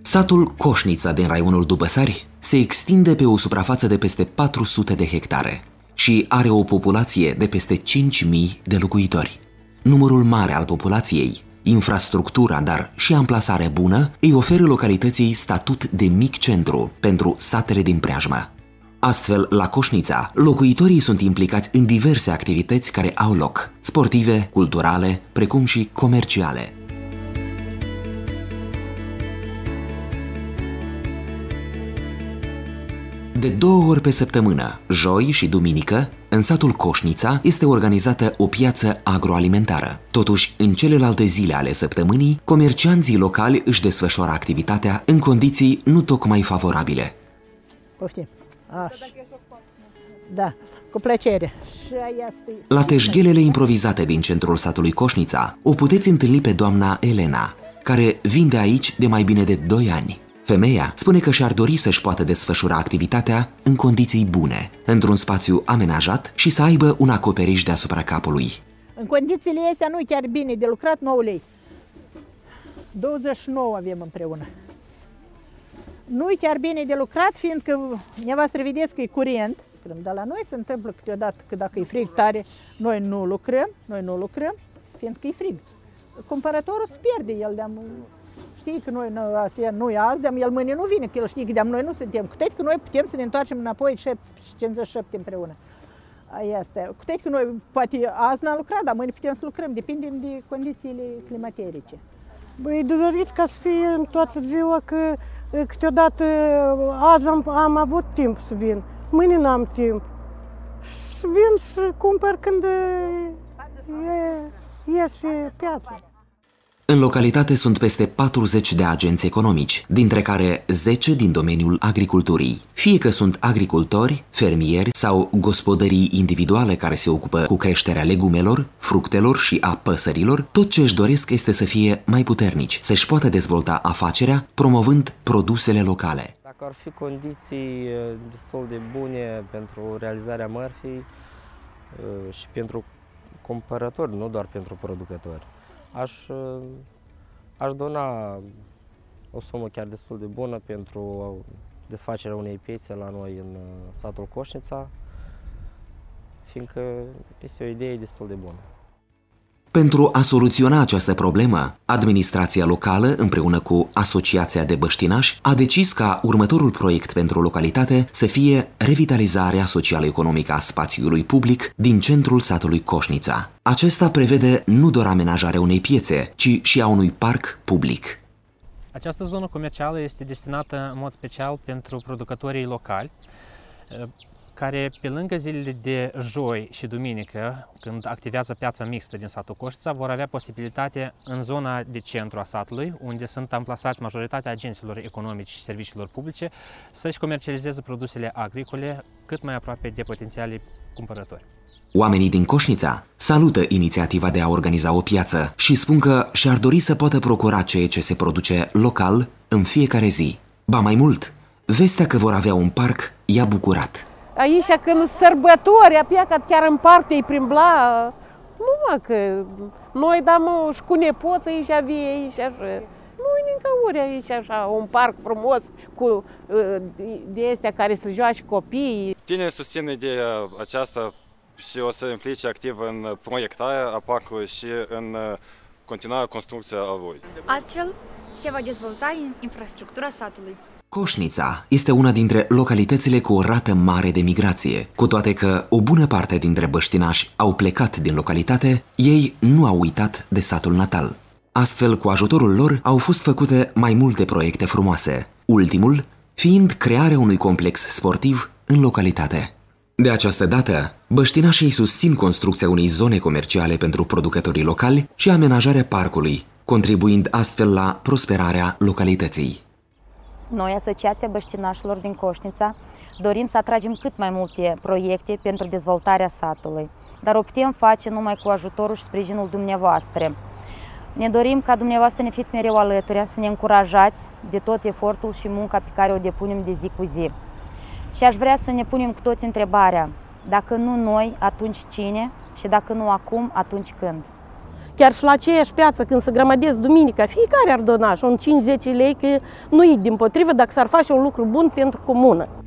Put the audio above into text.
Satul Coșnița din raionul Dubăsari se extinde pe o suprafață de peste 400 de hectare și are o populație de peste 5.000 de locuitori. Numărul mare al populației, infrastructura, dar și amplasarea bună îi oferă localității statut de mic centru pentru satele din preajmă. Astfel, la Coșnița, locuitorii sunt implicați în diverse activități care au loc, sportive, culturale, precum și comerciale. De 2 ori pe săptămână, joi și duminică, în satul Coșnița este organizată o piață agroalimentară. Totuși, în celelalte zile ale săptămânii, comercianții locali își desfășoară activitatea în condiții nu tocmai favorabile. Poftim. Așa. Da, cu plăcere. La teșghelele improvizate din centrul satului Coșnița o puteți întâlni pe doamna Elena, care vinde aici de mai bine de 2 ani. Femeia spune că și-ar dori să-și poată desfășura activitatea în condiții bune, într-un spațiu amenajat și să aibă un acoperiș deasupra capului. În condițiile astea nu-i chiar bine de lucrat 9 lei. 29 avem împreună. Nu-i chiar bine de lucrat, fiindcă nevastră vedeți că e curent, dar la noi se întâmplă câteodată că dacă e frig tare, noi nu lucrăm, fiindcă e frig. Cumpărătorul se pierde, el de-am, știi că noi astea nu e azi, de-am el mâine nu vine, că el știe că de-am noi nu suntem. Cu toate că noi putem să ne întoarcem înapoi 57 împreună. Asta. Cu toate că noi poate azi n-am lucrat, dar mâine putem să lucrăm, depindem de condițiile climaterice. Băi, de dorit ca să fie în toată ziua, că câteodată azi am avut timp să vin, mâine n-am timp. Și vin și cumpăr când iese piața. În localitate sunt peste 40 de agenți economici, dintre care 10 din domeniul agriculturii. Fie că sunt agricultori, fermieri sau gospodării individuale care se ocupă cu creșterea legumelor, fructelor și a păsărilor, tot ce își doresc este să fie mai puternici, să-și poată dezvolta afacerea promovând produsele locale. Dacă ar fi condiții destul de bune pentru realizarea mărfii și pentru cumpărători, nu doar pentru producători, aș dona o sumă chiar destul de bună pentru desfacerea unei piețe la noi în satul Coșnița, fiindcă este o idee destul de bună. Pentru a soluționa această problemă, administrația locală, împreună cu Asociația de Băștinași, a decis ca următorul proiect pentru localitate să fie revitalizarea social-economică a spațiului public din centrul satului Coșnița. Acesta prevede nu doar amenajarea unei piețe, ci și a unui parc public. Această zonă comercială este destinată în mod special pentru producătorii locali, care pe lângă zilele de joi și duminică, când activează piața mixtă din satul Coșnița, vor avea posibilitate în zona de centru a satului, unde sunt amplasați majoritatea agenților economici și serviciilor publice, să-și comercializeze produsele agricole cât mai aproape de potențialii cumpărători. Oamenii din Coșnița salută inițiativa de a organiza o piață și spun că și-ar dori să poată procura ceea ce se produce local în fiecare zi. Ba mai mult, vestea că vor avea un parc i-a bucurat. Aici când sărbători, a plecat chiar în parte, îi primbla, numai că noi dăm și cu nepoți aici avea aici așa. Nu-i nicăuri aici așa, un parc frumos cu de astea care să joace copiii. Tine susțin ideea aceasta și o să implice activ în proiectarea a parcului și în continuarea construcția a lui. Astfel se va dezvolta infrastructura satului. Coșnița este una dintre localitățile cu o rată mare de migrație. Cu toate că o bună parte dintre băștinași au plecat din localitate, ei nu au uitat de satul natal. Astfel, cu ajutorul lor, au fost făcute mai multe proiecte frumoase, ultimul fiind crearea unui complex sportiv în localitate. De această dată, băștinașii susțin construcția unei zone comerciale pentru producătorii locali și amenajarea parcului, contribuind astfel la prosperarea localității. Noi, Asociația Băștinașilor din Coșnița, dorim să atragem cât mai multe proiecte pentru dezvoltarea satului, dar o putem face numai cu ajutorul și sprijinul dumneavoastră. Ne dorim ca dumneavoastră să ne fiți mereu alături, să ne încurajați de tot efortul și munca pe care o depunem de zi cu zi. Și aș vrea să ne punem cu toți întrebarea, dacă nu noi, atunci cine? Și dacă nu acum, atunci când? chiar și la aceeași piață, când se grămădesc duminica, fiecare ar dona și un 5-10 lei, că nu-i dimpotrivă dacă s-ar face un lucru bun pentru comună.